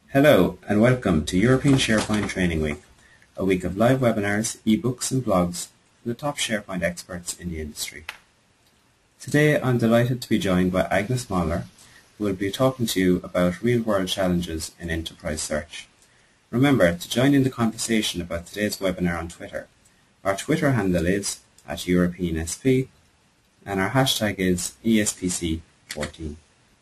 Hello and welcome to European SharePoint Training Week, a week of live webinars, ebooks and blogs from the top SharePoint experts in the industry. Today I'm delighted to be joined by Agnes Molnar, who will be talking to you about real-world challenges in enterprise search. Remember to join in the conversation about today's webinar on Twitter. Our Twitter handle is @EuropeanSP and our hashtag is ESPC14.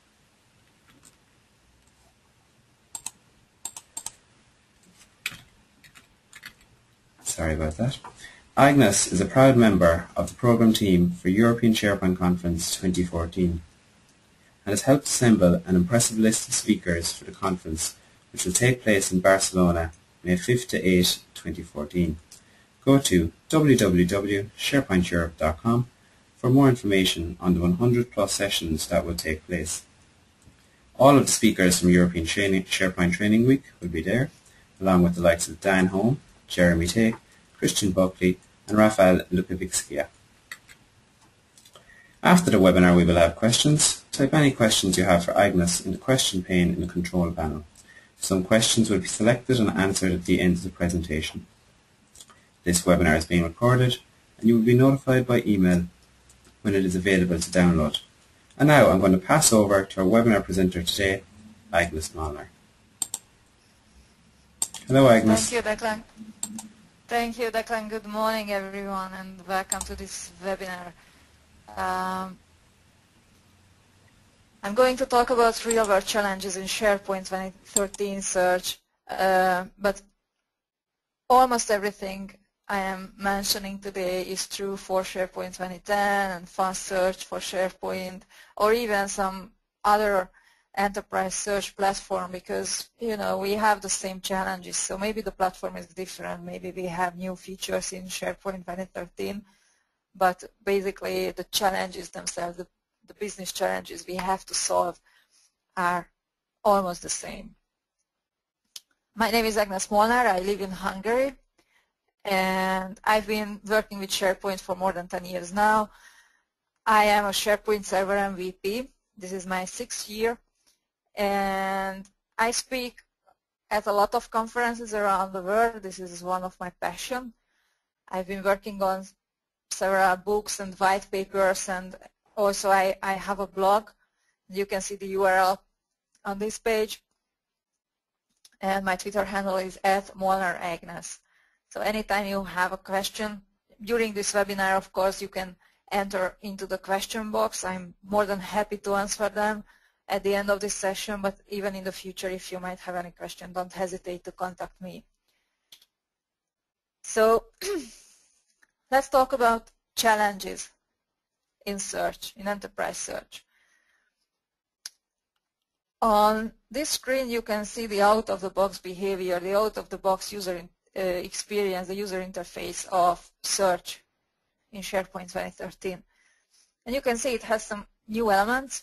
Sorry about that. Agnes is a proud member of the programme team for European SharePoint Conference 2014 and has helped assemble an impressive list of speakers for the conference, which will take place in Barcelona May 5 to 8, 2014. Go to www.sharepointeurope.com for more information on the 100 plus sessions that will take place. All of the speakers from European SharePoint Training Week will be there, along with the likes of Dan Holm, Jeremy Tate, Christian Buckley and Rafael Lukovicskia. After the webinar we will have questions. Type any questions you have for Agnes in the question pane in the control panel. Some questions will be selected and answered at the end of the presentation. This webinar is being recorded and you will be notified by email when it is available to download. And now I'm going to pass over to our webinar presenter today, Agnes Molnar. Hello Agnes. Thank you, Declan. Thank you, Declan. Good morning, everyone, and welcome to this webinar. I'm going to talk about real-world challenges in SharePoint 2013 search, but almost everything I am mentioning today is true for SharePoint 2010 and fast search for SharePoint, or even some other enterprise search platform, because we have the same challenges. So maybe the platform is different, maybe we have new features in SharePoint 2013, but basically the challenges themselves, the business challenges we have to solve are almost the same. My name is Agnes Molnar. I live in Hungary and I've been working with SharePoint for more than 10 years now. I am a SharePoint Server MVP. This is my 6th year. And I speak at a lot of conferences around the world. This is one of my passion. I've been working on several books and white papers, and also I have a blog. You can see the URL on this page. And my Twitter handle is @MolnarAgnes. So anytime you have a question during this webinar, of course, you can enter into the question box. I'm more than happy to answer them at the end of this session, but even in the future, if you might have any question, don't hesitate to contact me. So let's talk about challenges in search, in enterprise search. On this screen, you can see the out-of-the-box behavior, the out-of-the-box user experience, the user interface of search in SharePoint 2013. And you can see it has some new elements.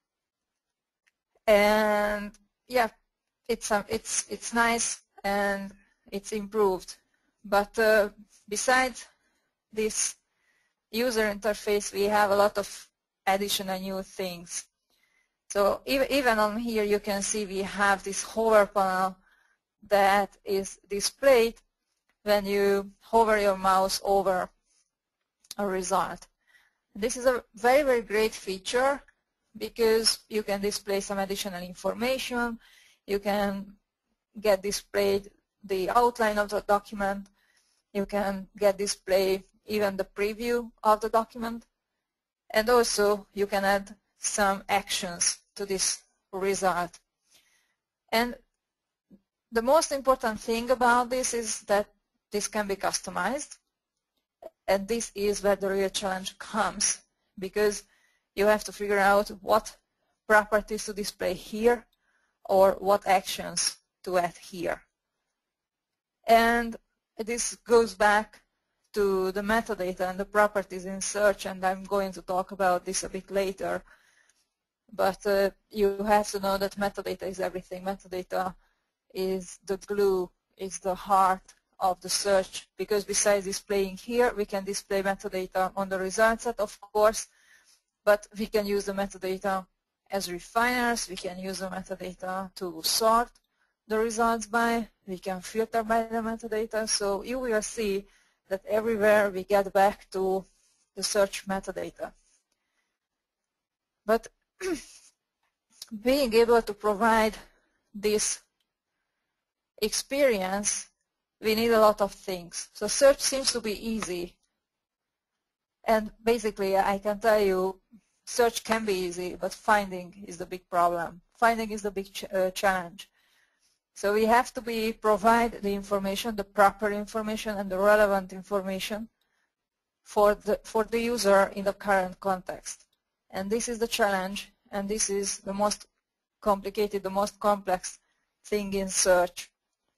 And yeah, it's nice and it's improved. But besides this user interface, we have a lot of additional new things. So even on here, you can see we have this hover panel that is displayed when you hover your mouse over a result. This is a very, very great feature, because you can display some additional information, you can get displayed the outline of the document, you can get displayed even the preview of the document, and also you can add some actions to this result. And the most important thing about this is that this can be customized, and this is where the real challenge comes, because you have to figure out what properties to display here or what actions to add here. And this goes back to the metadata and the properties in search, and I'm going to talk about this a bit later. But you have to know that metadata is everything. Metadata is the glue, is the heart of the search, because besides displaying here, we can display metadata on the result set, of course, but we can use the metadata as refiners, we can use the metadata to sort, the results by, we can filter by the metadata, so you will see that everywhere we get back to the search metadata. But being able to provide this experience, we need a lot of things. So search seems to be easy. And basically, I can tell you, search can be easy, but finding is the big problem. Finding is the big challenge. So we have to provide the information, the proper information and the relevant information for the user in the current context. And this is the challenge, and this is the most complicated, the most complex thing in search.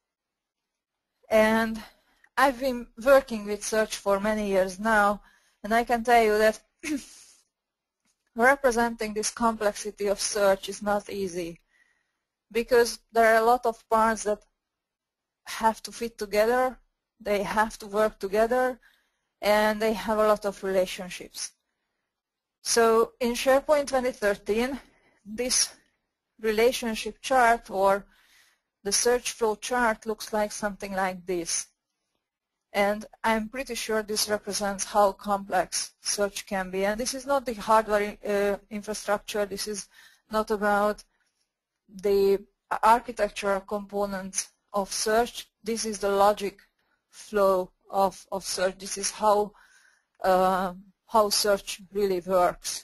And I've been working with search for many years now, and I can tell you that representing this complexity of search is not easy, because there are a lot of parts that have to fit together, they have to work together, and they have a lot of relationships. So in SharePoint 2013, this relationship chart or the search flow chart looks like something like this. And I'm pretty sure this represents how complex search can be. And this is not the hardware infrastructure, this is not about the architectural components of search. This is the logic flow of search. This is how search really works.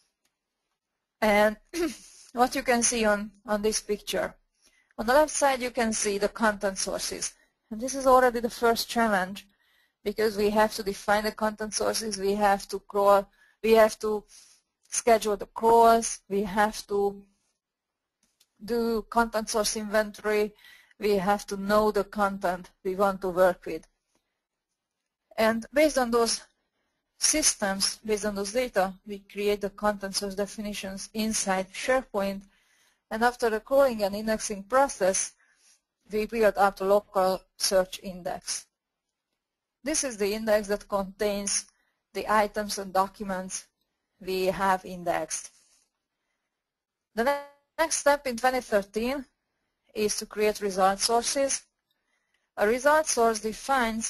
And what you can see on this picture. On the left side you can see the content sources. And this is already the first challenge, because we have to define the content sources, we have to crawl, we have to schedule the crawls, we have to do content source inventory, we have to know the content we want to work with. And based on those systems, based on those data, we create the content source definitions inside SharePoint, and after the crawling and indexing process, we build up the local search index. This is the index that contains the items and documents we have indexed. The next step in 2013 is to create result sources. A result source defines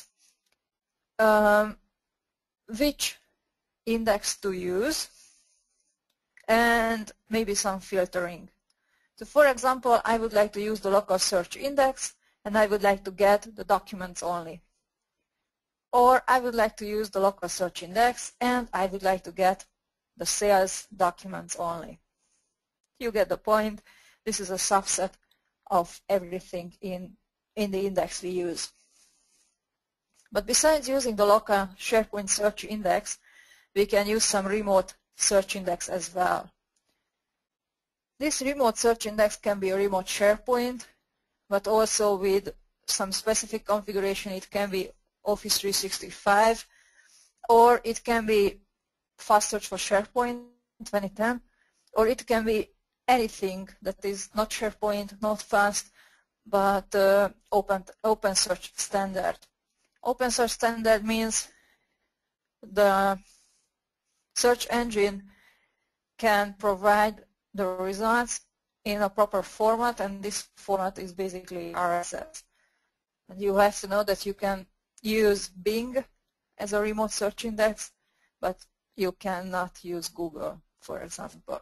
which index to use and maybe some filtering. So for example, I would like to use the local search index and I would like to get the documents only. Or I would like to use the local search index and I would like to get the sales documents only. You get the point. This is a subset of everything in the index we use. But besides using the local SharePoint search index, we can use some remote search index as well. This remote search index can be a remote SharePoint, but also with some specific configuration. It can be Office 365, or it can be Fast Search for SharePoint 2010, or it can be anything that is not SharePoint, not Fast, but Open Search Standard. Open Search Standard means the search engine can provide the results in a proper format, and this format is basically RSS. And you have to know that you can use Bing as a remote search index, but you cannot use Google, for example.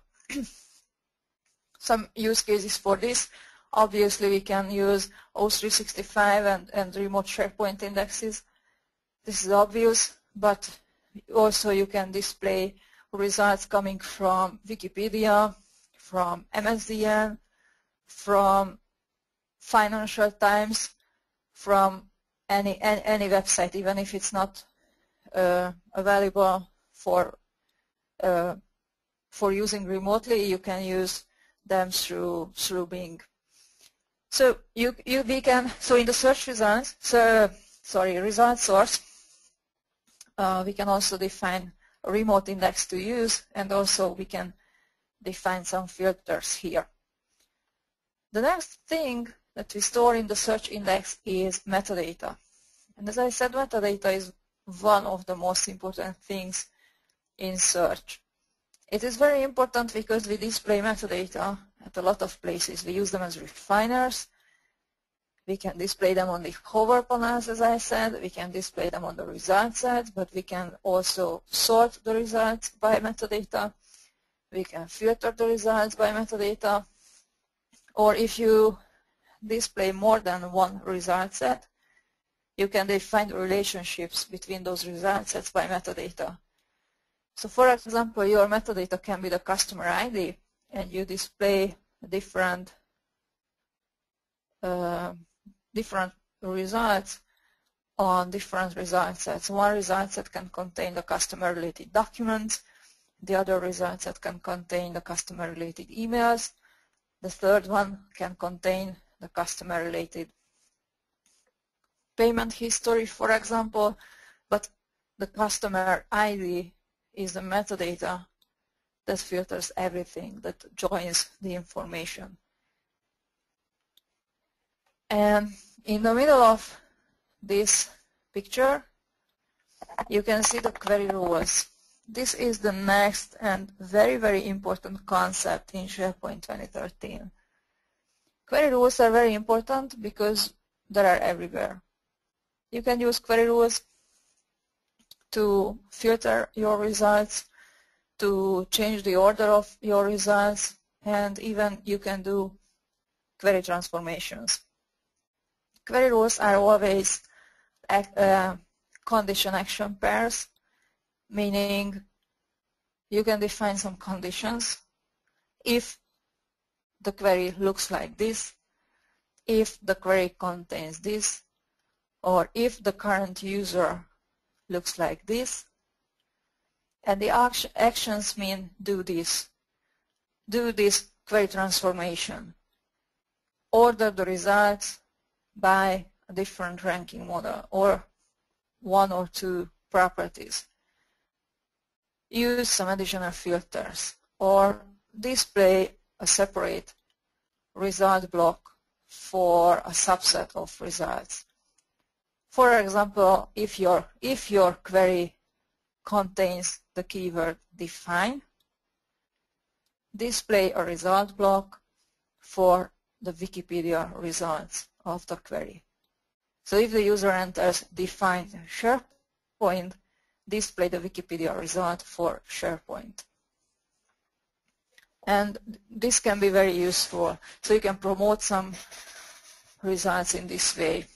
Some use cases for this, obviously we can use Office 365 and remote SharePoint indexes. This is obvious, but also you can display results coming from Wikipedia, from MSDN, from Financial Times, from any website, even if it's not available for using remotely, you can use them through Bing. So so in the search results, result source, we can also define a remote index to use, and also we can define some filters here. The next thing that we store in the search index is metadata. And as I said, metadata is one of the most important things in search. It is very important because we display metadata at a lot of places. We use them as refiners, We can display them on the hover panels, as I said. We can display them on the result set, but we can also sort the results by metadata. We can filter the results by metadata. Or if you display more than one result set, you can define relationships between those result sets by metadata. So for example, your metadata can be the customer ID, and you display different results on different result sets. One result set can contain the customer-related documents. The other result set can contain the customer-related emails. The third one can contain the customer-related payment history, for example, but the customer ID is the metadata that filters everything, that joins the information. And in the middle of this picture, you can see the query rules. This is the next and very, very important concept in SharePoint 2013. Query rules are very important because they are everywhere. You can use query rules to filter your results, to change the order of your results, and even you can do query transformations. Query rules are always condition action pairs, meaning you can define some conditions. If the query looks like this, if the query contains this, or if the current user looks like this, and the actions mean do this query transformation, order the results by a different ranking model or one or two properties, use some additional filters, or display a separate result block for a subset of results. For example, if your query contains the keyword define, display a result block for the Wikipedia results of the query. So if the user enters define SharePoint, display the Wikipedia result for SharePoint. And this can be very useful. So you can promote some results in this way.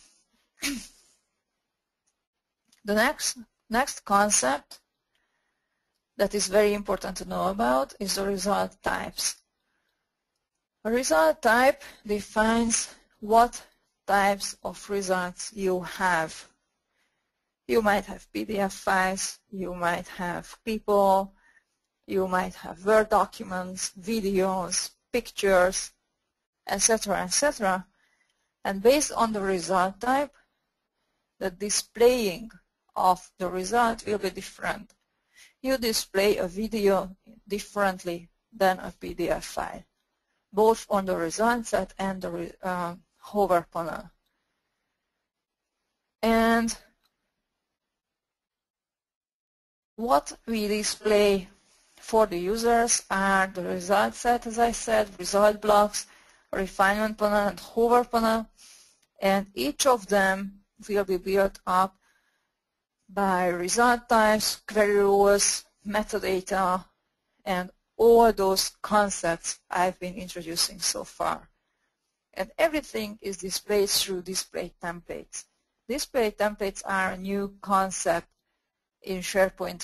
The next concept that is very important to know about is the result types. A result type defines what types of results you have. You might have PDF files, you might have people, you might have Word documents, videos, pictures, etc., etc. And based on the result type, the displaying of the result will be different. You display a video differently than a PDF file, both on the result set and the hover panel. And what we display for the users are the result set, as I said, result blocks, refinement panel, and hover panel, and each of them will be built up by result types, query rules, metadata, and all those concepts I've been introducing so far. And everything is displayed through display templates. Display templates are a new concept in SharePoint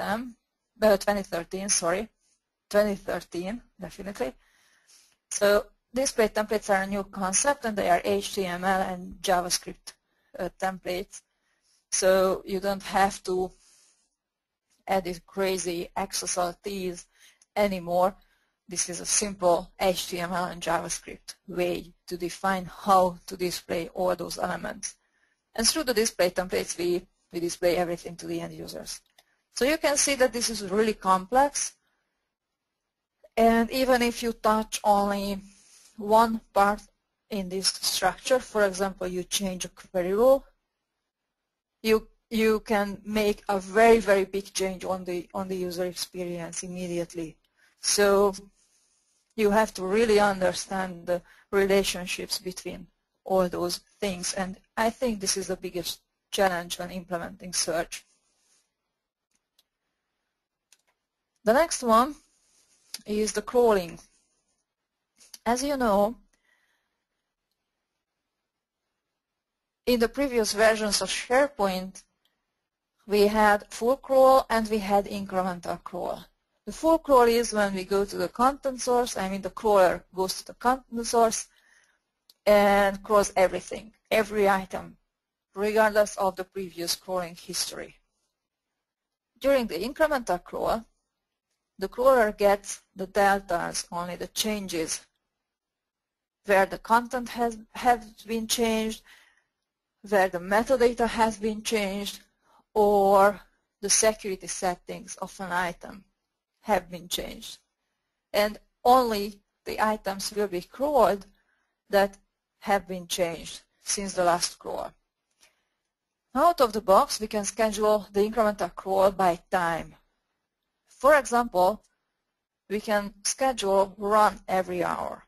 2013, definitely. So display templates are a new concept, and they are HTML and JavaScript templates. So you don't have to add these crazy XSLTs anymore. This is a simple HTML and JavaScript way to define how to display all those elements. And through the display templates, we display everything to the end users. So you can see that this is really complex. And even if you touch only one part in this structure, for example, you change a query rule, you can make a very, very big change on the user experience immediately. So you have to really understand the relationships between all those things. And I think this is the biggest challenge when implementing search. The next one is the crawling. As you know, in the previous versions of SharePoint, we had full crawl and we had incremental crawl. The full crawl is when we go to the content source, I mean the crawler goes to the content source and crawls everything, every item, regardless of the previous crawling history. During the incremental crawl, the crawler gets the deltas, only the changes, where the content has been changed, where the metadata has been changed, or the security settings of an item have been changed. And only the items will be crawled that have been changed since the last crawl. Out of the box, we can schedule the incremental crawl by time. For example, we can schedule run every hour.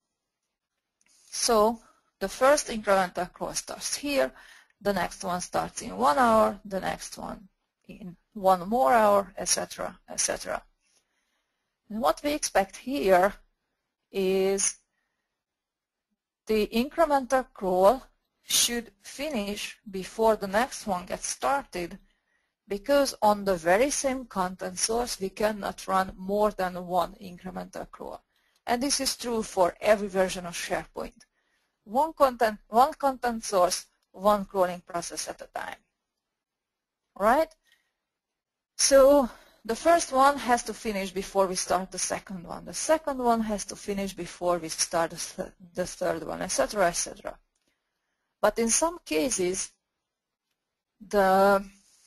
So the first incremental crawl starts here, the next one starts in 1 hour, the next one in 1 more hour, etc., etc. And what we expect here is the incremental crawl should finish before the next one gets started, because on the very same content source we cannot run more than one incremental crawl. And this is true for every version of SharePoint. One content source, one crawling process at a time. Right? So the first one has to finish before we start the second one. The second one has to finish before we start the third one, etc., etc. But in some cases, the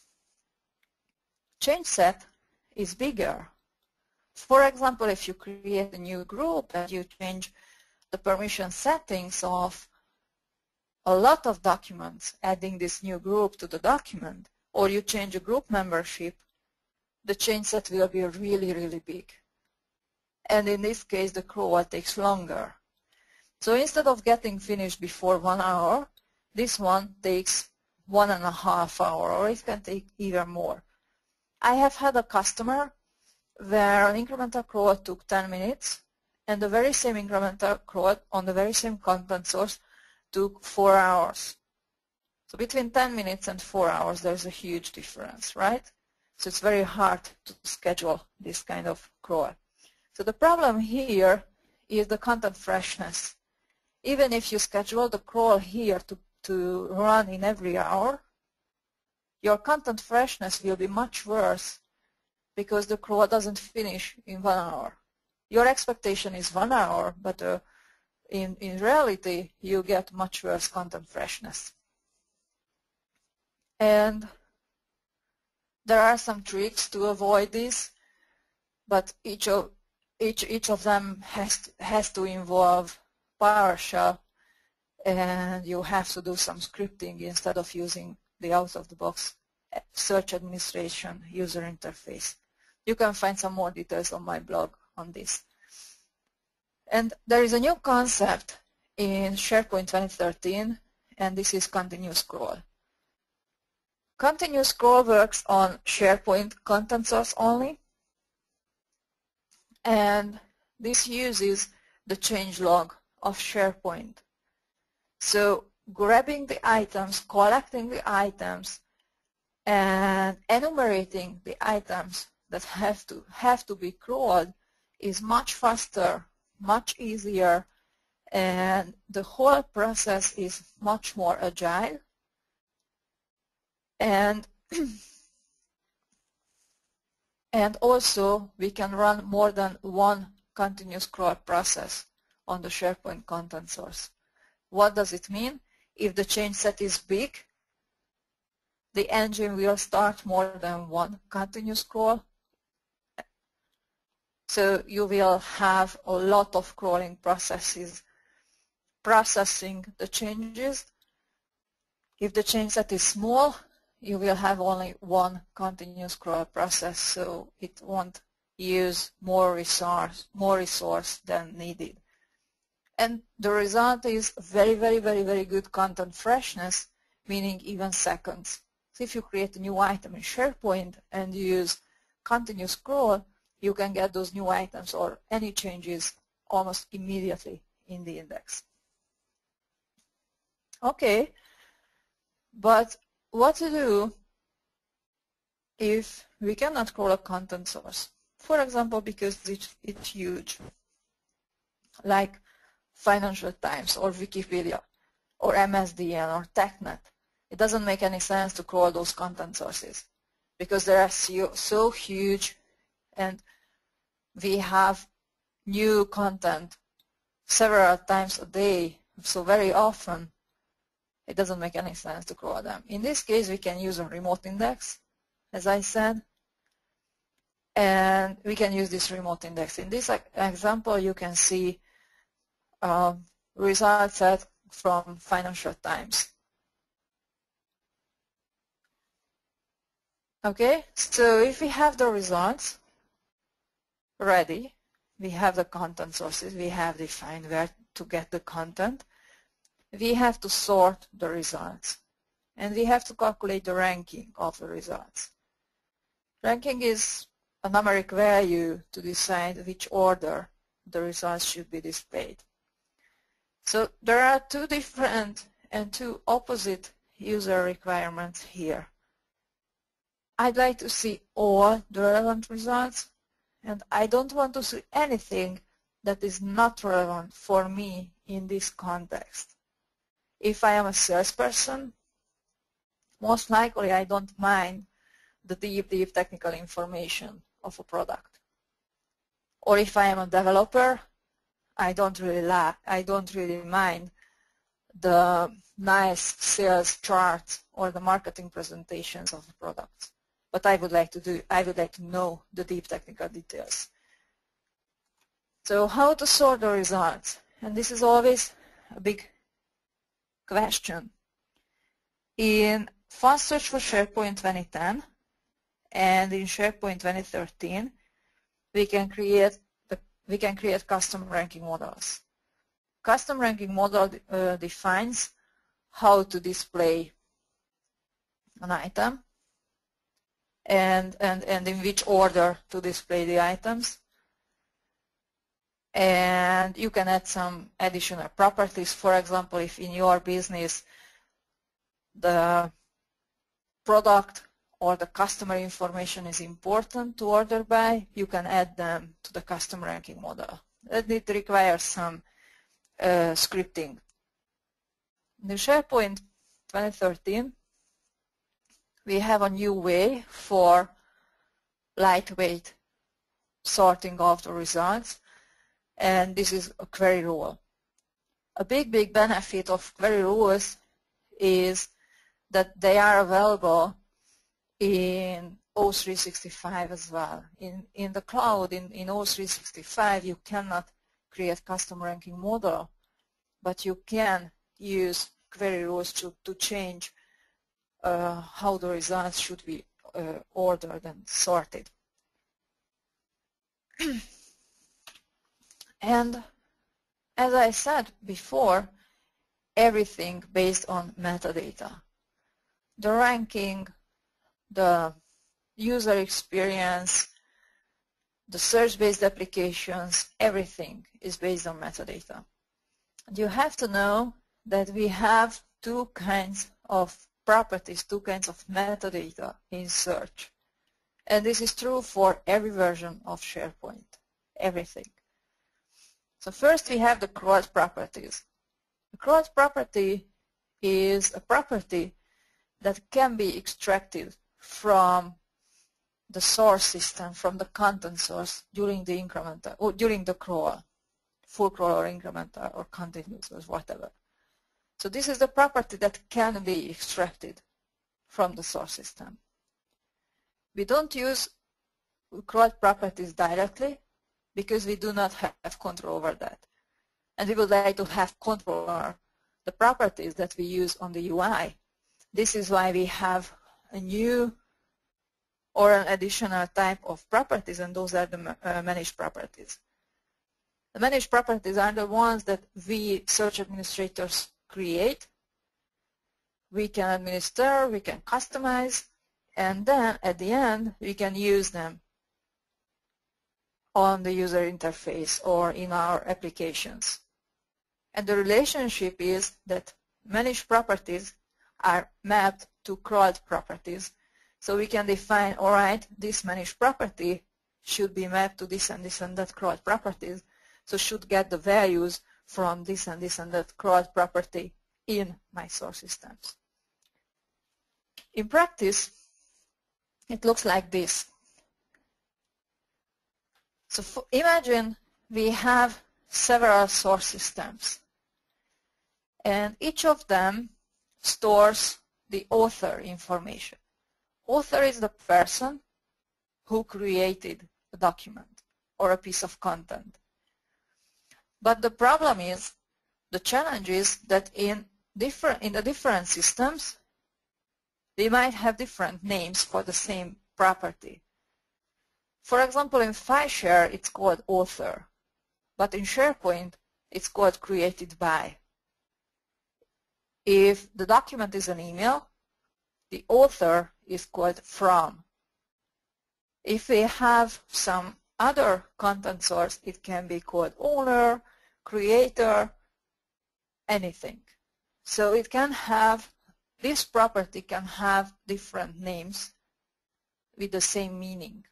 change set is bigger. For example, if you create a new group and you change the permission settings of a lot of documents, adding this new group to the document, or you change a group membership, the change set will be really, really big. And in this case, the crawl takes longer. So instead of getting finished before 1 hour, this one takes 1.5 hours, or it can take even more. I have had a customer where an incremental crawl took 10 minutes, and the very same incremental crawl on the very same content source took 4 hours. So between 10 minutes and 4 hours, there's a huge difference, right? So it's very hard to schedule this kind of crawl. So the problem here is the content freshness. Even if you schedule the crawl here to run in every hour, your content freshness will be much worse because the crawl doesn't finish in 1 hour. Your expectation is 1 hour, but in reality, you get much worse content freshness. And there are some tricks to avoid this, but each of them has to involve PowerShell, and you have to do some scripting instead of using the out-of-the-box search administration user interface. You can find some more details on my blog on this. And there is a new concept in SharePoint 2013, and this is continuous crawl. Continuous crawl works on SharePoint content source only, and this uses the changelog of SharePoint. So grabbing the items, collecting the items, and enumerating the items that have to be crawled is much faster, much easier, and the whole process is much more agile. And also we can run more than one continuous crawl process on the SharePoint content source. What does it mean? If the change set is big, the engine will start more than one continuous crawl. So you will have a lot of crawling processes processing the changes. If the change set is small, you will have only one continuous crawl process, so it won't use more resource than needed. And the result is very, very, very, very good content freshness, meaning even seconds. So if you create a new item in SharePoint and you use continuous scroll, you can get those new items or any changes almost immediately in the index. Okay, but what to do if we cannot crawl a content source? For example, because it's huge, like Financial Times or Wikipedia or MSDN or TechNet. It doesn't make any sense to crawl those content sources because they are so huge and we have new content several times a day, so very often it doesn't make any sense to crawl them. In this case, we can use a remote index, as I said, and we can use this remote index. In this example, you can see results set from Financial Times. Okay, so if we have the results ready, we have the content sources, we have defined where to get the content, we have to sort the results, and we have to calculate the ranking of the results. Ranking is a numeric value to decide which order the results should be displayed. So there are two different and two opposite user requirements here. I'd like to see all the relevant results, and I don't want to see anything that is not relevant for me in this context. If I am a salesperson, most likely I don't mind the deep technical information of a product. Or if I am a developer, I don't really mind the nice sales charts or the marketing presentations of the products. But I would like to know the deep technical details. So how to sort the results? And this is always a big question. In Fast Search for SharePoint 2010 and in SharePoint 2013, we can create custom ranking models. Custom ranking model defines how to display an item and in which order to display the items. And you can add some additional properties. For example, if in your business the product or the customer information is important to order by, you can add them to the custom ranking model. It requires some scripting. In the SharePoint 2013, we have a new way for lightweight sorting of the results, and this is a query rule. A big benefit of query rules is that they are available in O365 as well. In the cloud, in O365, you cannot create custom ranking model, but you can use query rules to change how the results should be ordered and sorted. And as I said before, everything based on metadata. The ranking, the user experience, the search-based applications, everything is based on metadata. And you have to know that we have two kinds of properties, two kinds of metadata in search. And this is true for every version of SharePoint, everything. So first we have the crawled properties. The crawled property is a property that can be extracted from the source system, from the content source during the incremental or during the crawl, full crawl or incremental or continuous or whatever. So this is the property that can be extracted from the source system. We don't use crawled properties directly because we do not have control over that. And we would like to have control over the properties that we use on the UI. This is why we have a new or an additional type of properties, and those are the managed properties. The managed properties are the ones that we search administrators create. We can administer, we can customize, and then at the end we can use them on the user interface or in our applications. And the relationship is that managed properties are mapped to crawled properties. So we can define, all right, this managed property should be mapped to this and that crawled properties, so should get the values from this and that crawled property in my source systems. In practice, it looks like this. So imagine we have several source systems, and each of them stores the author information. Author is the person who created a document or a piece of content. But the problem is, the challenge is that in the different systems, they might have different names for the same property. For example, in FileShare, it's called author, but in SharePoint, it's called created by. If the document is an email, the author is called from. If we have some other content source, it can be called owner, creator, anything. So it can have, this property can have different names with the same meaning.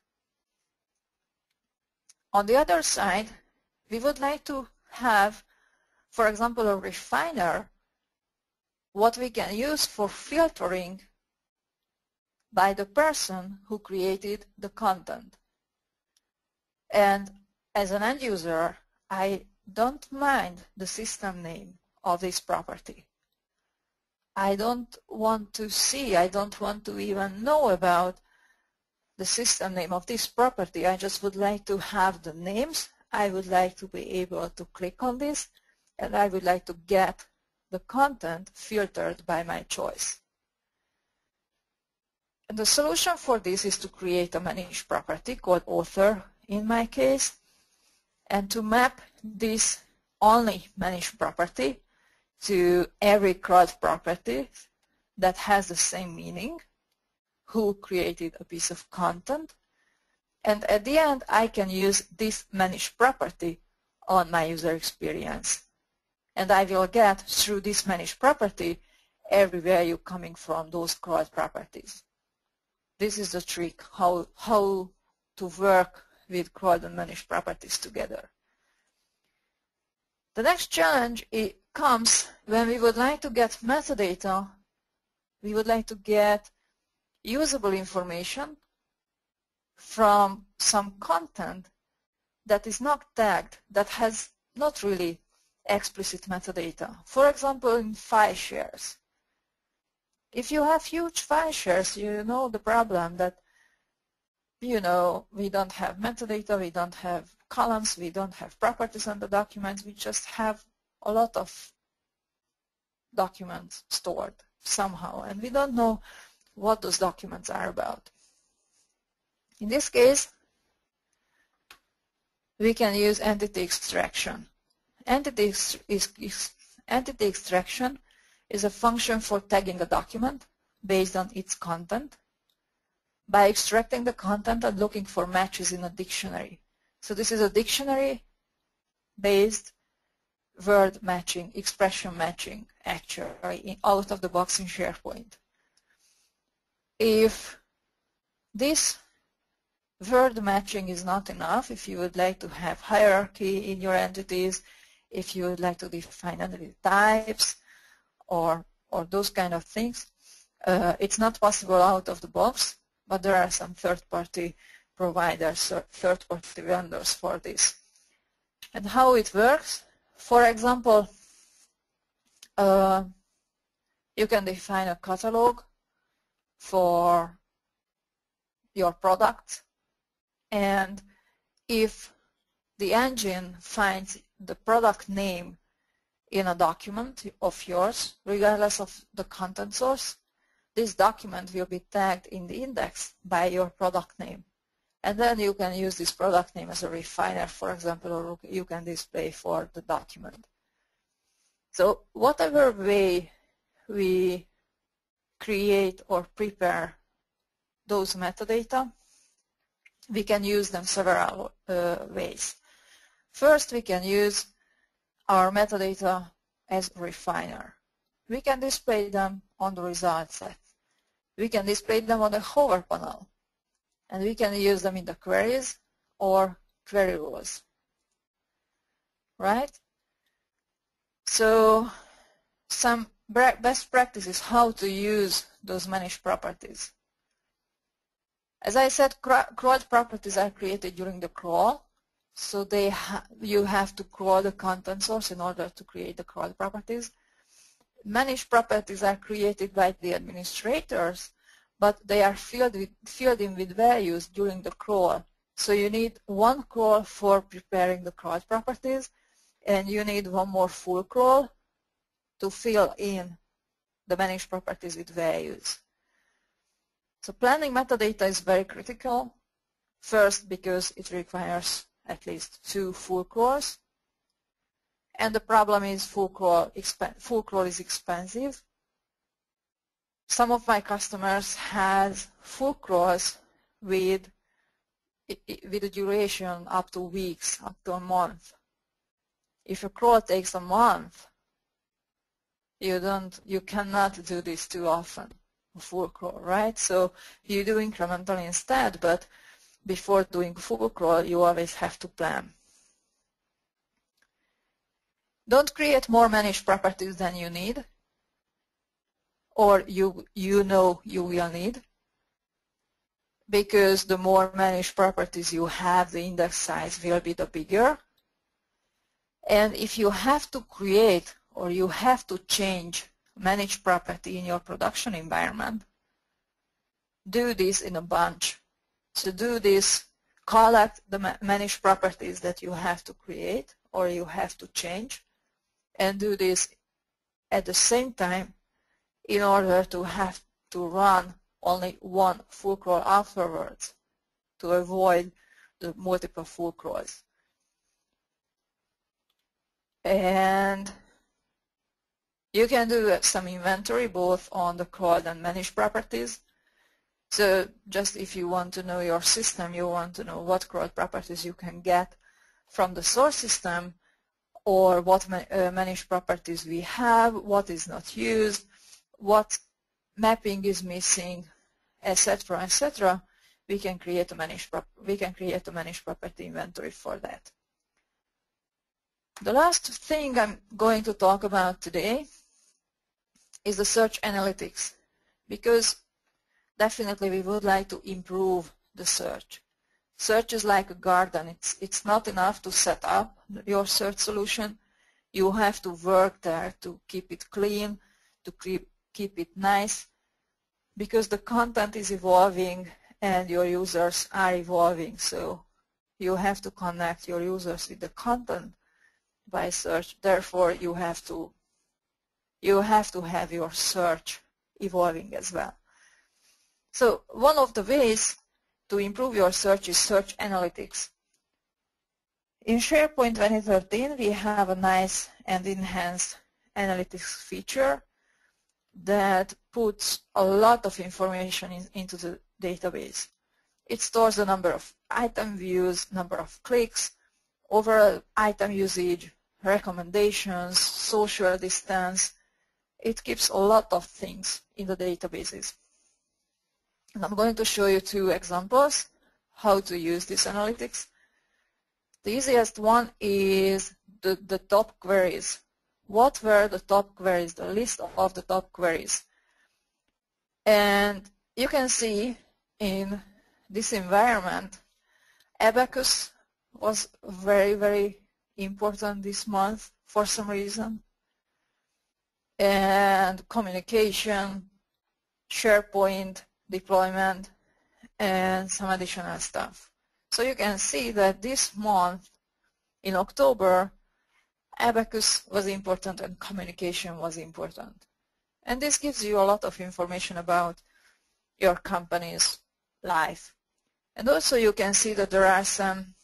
On the other side, we would like to have, for example, a refiner, what we can use for filtering by the person who created the content. And as an end user, I don't mind the system name of this property. I don't want to see, I don't want to even know about the system name of this property. I just would like to have the names. I would like to be able to click on this, and I would like to get the content filtered by my choice. And the solution for this is to create a managed property called author in my case, and to map this only managed property to every crawled property that has the same meaning, who created a piece of content, and at the end I can use this managed property on my user experience. And I will get through this managed property every value coming from those crawled properties. This is the trick, how to work with crawled and managed properties together. The next challenge comes when we would like to get metadata, we would like to get usable information from some content that is not tagged, that has not really explicit metadata. For example, in file shares. If you have huge file shares, you know the problem that, we don't have metadata, we don't have columns, we don't have properties on the documents, we just have a lot of documents stored somehow, and we don't know what those documents are about. In this case, we can use entity extraction. Entity extraction is a function for tagging a document based on its content by extracting the content and looking for matches in a dictionary. So this is a dictionary-based word matching, expression matching, actually, out of the box in SharePoint. If this word matching is not enough, if you would like to have hierarchy in your entities, if you would like to define entity types or those kind of things, it's not possible out of the box, but there are some third-party providers or third-party vendors for this. And how it works, for example, you can define a catalog for your product, and if the engine finds the product name in a document of yours, regardless of the content source, this document will be tagged in the index by your product name. And then you can use this product name as a refiner, for example, or you can display for the document. So whatever way we create or prepare those metadata, we can use them several ways. First, we can use our metadata as a refiner. We can display them on the result set. We can display them on the hover panel. And we can use them in the queries or query rules. Right? So some best practices how to use those managed properties. As I said, crawled properties are created during the crawl. So you have to crawl the content source in order to create the crawled properties. Managed properties are created by the administrators, but they are filled in with values during the crawl. So you need one crawl for preparing the crawled properties, and you need one more full crawl to fill in the managed properties with values. So planning metadata is very critical. First, because it requires at least 2 full crawls. And the problem is full crawl is expensive. Some of my customers have full crawls with a duration up to weeks, up to a month. If a crawl takes a month, you cannot do this too often, a full crawl, right? So you do incrementally instead, but before doing full crawl, you always have to plan. Don't create more managed properties than you need, or you know you will need, because the more managed properties you have, the index size will be the bigger. And if you have to create or you have to change managed property in your production environment, do this in a bunch. So do this, collect the managed properties that you have to create or you have to change, and do this at the same time in order to have to run only one full crawl afterwards to avoid the multiple full crawls. And you can do some inventory both on the crawled and managed properties. So just if you want to know your system, you want to know what crawled properties you can get from the source system, or what managed properties we have, what is not used, what mapping is missing, etc., etc. We can create a managed property inventory for that. The last thing I'm going to talk about today is the search analytics, because definitely we would like to improve the search. Search is like a garden. It's not enough to set up your search solution. You have to work there to keep it clean, to keep it nice, because the content is evolving and your users are evolving. So you have to connect your users with the content by search. Therefore, you have to have your search evolving as well. So one of the ways to improve your search is search analytics. In SharePoint 2013, we have a nice and enhanced analytics feature that puts a lot of information into the database. It stores the number of item views, number of clicks, overall item usage, recommendations, social distance. It keeps a lot of things in the databases. And I'm going to show you 2 examples how to use this analytics. The easiest one is the top queries. What were the top queries, the list of the top queries? And you can see in this environment, Abacus was very, very important this month for some reason. And communication, SharePoint, deployment, and some additional stuff. So you can see that this month, in October, Abacus was important and communication was important. And this gives you a lot of information about your company's life. And also you can see that there are some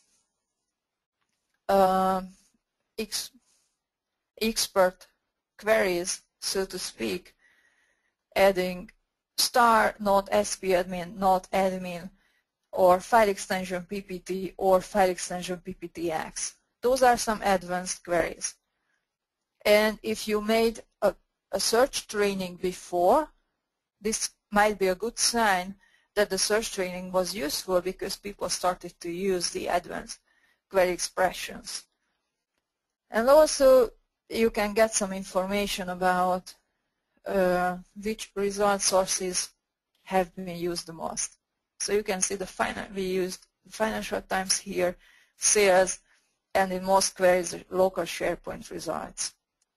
expert queries, so to speak, adding star not spadmin, not admin, or file extension ppt, or file extension pptx. Those are some advanced queries. And if you made a search training before, this might be a good sign that the search training was useful because people started to use the advanced query expressions. And also you can get some information about which result sources have been used the most. So you can see we used Financial Times here, sales, and in most queries local SharePoint results.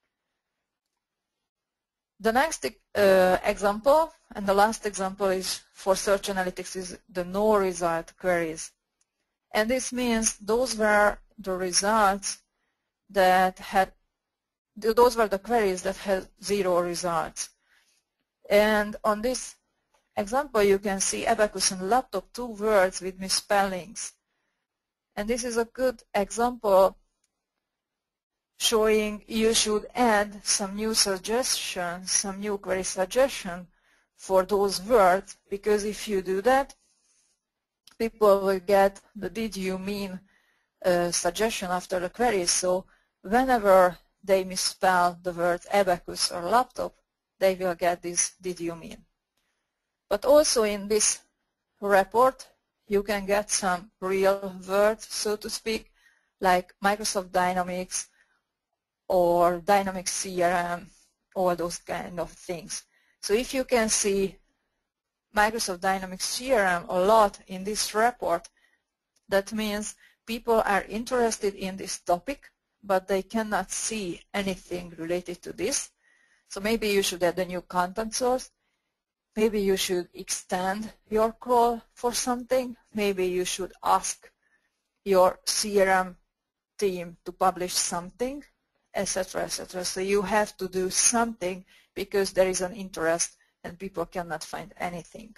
The next example, and the last example is for search analytics, is the no result queries. And this means those were the results that had, those were the queries that had 0 results. And on this example you can see abacus and laptop, 2 words with misspellings. And this is a good example showing you should add some new suggestions, some new query suggestion for those words, because if you do that, people will get the did you mean suggestion after the query. So whenever they misspell the word abacus or laptop, they will get this did you mean. But also in this report you can get some real words, so to speak, like Microsoft Dynamics or Dynamics CRM, all those kind of things. So if you can see Microsoft Dynamics CRM a lot in this report, that means people are interested in this topic, but they cannot see anything related to this. So maybe you should add a new content source. Maybe you should extend your crawl for something. Maybe you should ask your CRM team to publish something, etc., etc. So you have to do something because there is an interest and people cannot find anything.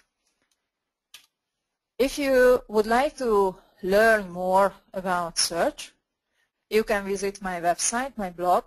If you would like to learn more about search, you can visit my website, my blog,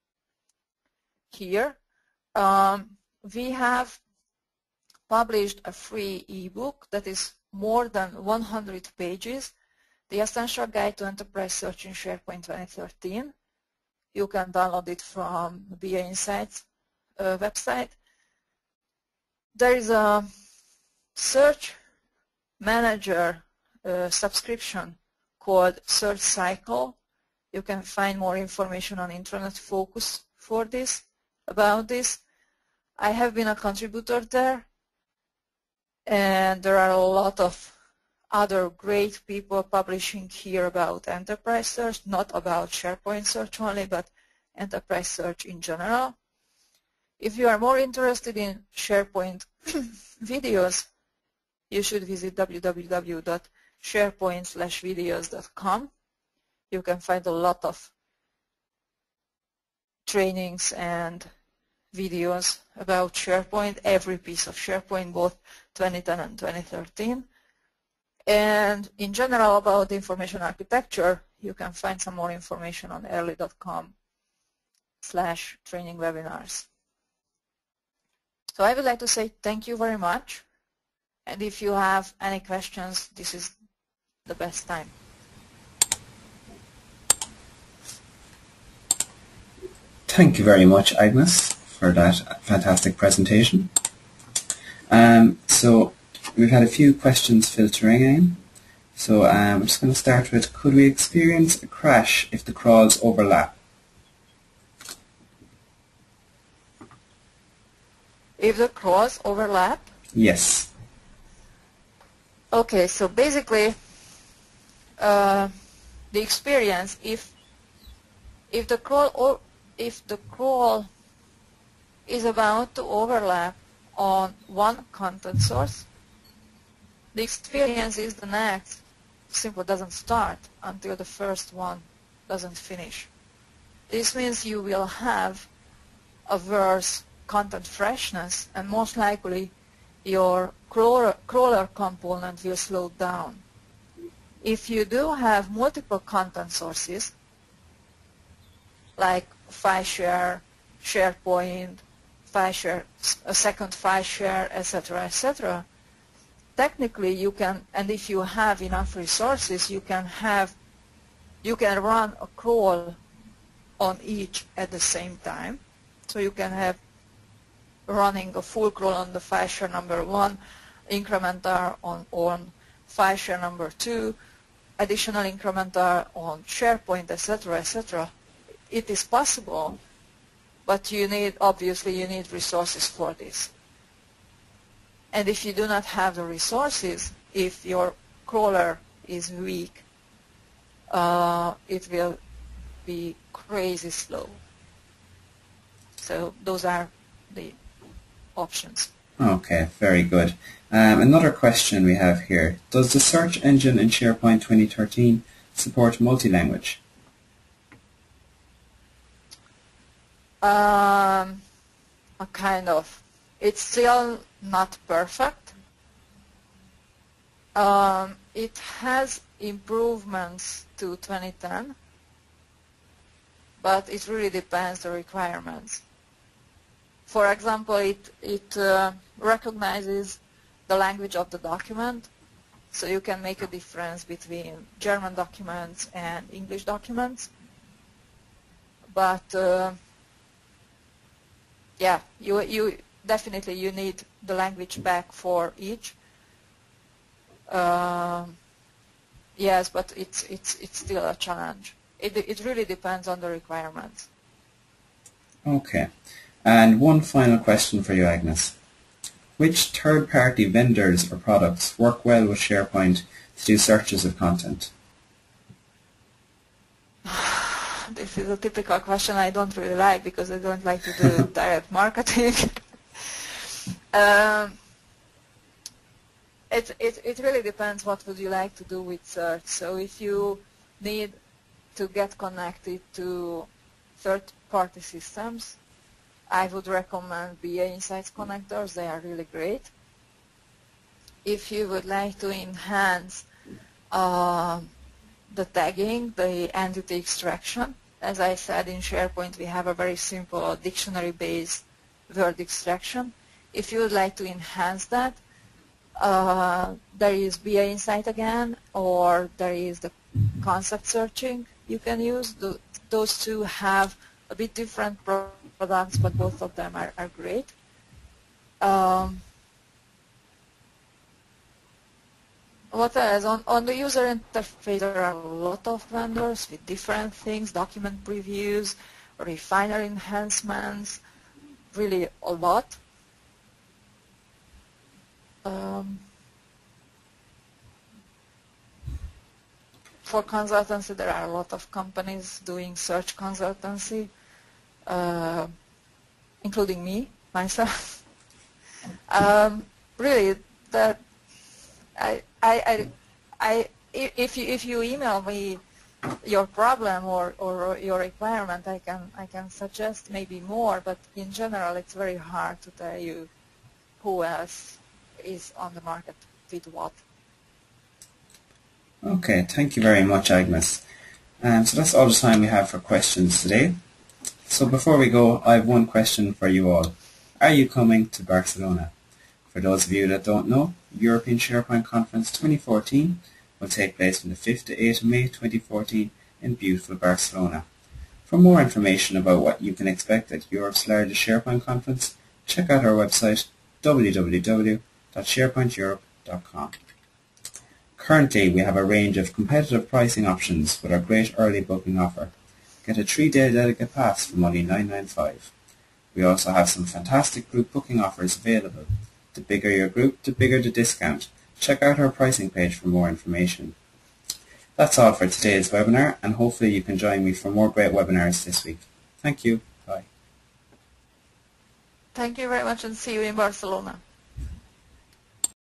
here. We have published a free ebook that is more than 100 pages, The Essential Guide to Enterprise Search in SharePoint 2013. You can download it from the BA Insights website. There is a search manager subscription called Search Cycle. You can find more information on Internet Focus for this, about this. I have been a contributor there, and there are a lot of other great people publishing here about enterprise search, not about SharePoint search only, but enterprise search in general. If you are more interested in SharePoint videos, you should visit www.sharepoint/videos.com. You can find a lot of trainings and videos about SharePoint, every piece of SharePoint, both 2010 and 2013. And in general about information architecture, you can find some more information on early.com/training webinars. So I would like to say thank you very much. And if you have any questions, this is the best time. Thank you very much, Agnes, for that fantastic presentation. So we've had a few questions filtering in. So I'm just going to start with, could we experience a crash if the crawls overlap? If the crawls overlap? Yes. Okay, so basically the experience, if the crawl is about to overlap on one content source, the experience is the next simply doesn't start until the first one doesn't finish. This means you will have a worse content freshness, and most likely your crawler component will slow down. If you do have multiple content sources, like file share, SharePoint, file share, a second file share, etc., etc., technically you can, and if you have enough resources, you can run a crawl on each at the same time. So you can have running a full crawl on the file share number 1, incrementar on file share number 2, additional incrementar on SharePoint, etc., etc. It is possible, but obviously you need resources for this. And if you do not have the resources, if your crawler is weak, it will be crazy slow. So those are the options. Okay, very good. Another question we have here. Does the search engine in SharePoint 2013 support multi-language? Kind of. It's still not perfect. It has improvements to 2010, but it really depends on the requirements. For example, it recognizes the language of the document, so you can make a difference between German documents and English documents. But yeah, you definitely you need the language back for each. Yes, but it's still a challenge. It really depends on the requirements. Okay. And one final question for you, Agnes. Which third-party vendors or products work well with SharePoint to do searches of content? This is a typical question I don't really like because I don't like to do direct marketing. It really depends what would you like to do with search. So if you need to get connected to third-party systems, I would recommend BA Insights connectors. They are really great. If you would like to enhance the tagging, the entity extraction, as I said, in SharePoint we have a very simple dictionary-based word extraction. If you would like to enhance that, there is BA Insight again, or there is the concept searching you can use. Those two have a bit different products, but both of them are great. What else? On the user interface, there are a lot of vendors with different things, document previews, refiner enhancements, really a lot. For consultancy, there are a lot of companies doing search consultancy, including me, myself. Really, that if you email me your problem or your requirement, I can suggest maybe more. But in general, it's very hard to tell you who else is on the market with what. Okay, thank you very much, Agnes. So that's all the time we have for questions today. So before we go, I have one question for you all. Are you coming to Barcelona? For those of you that don't know, European SharePoint Conference 2014 will take place from the 5th to 8th of May 2014 in beautiful Barcelona. For more information about what you can expect at Europe's largest SharePoint conference, check out our website www.sharepointeurope.com. Currently, we have a range of competitive pricing options with our great early booking offer. Get a 3-day delegate pass from only $9.95. We also have some fantastic group booking offers available. The bigger your group, the bigger the discount. Check out our pricing page for more information. That's all for today's webinar, and hopefully you can join me for more great webinars this week. Thank you. Bye. Thank you very much, and see you in Barcelona.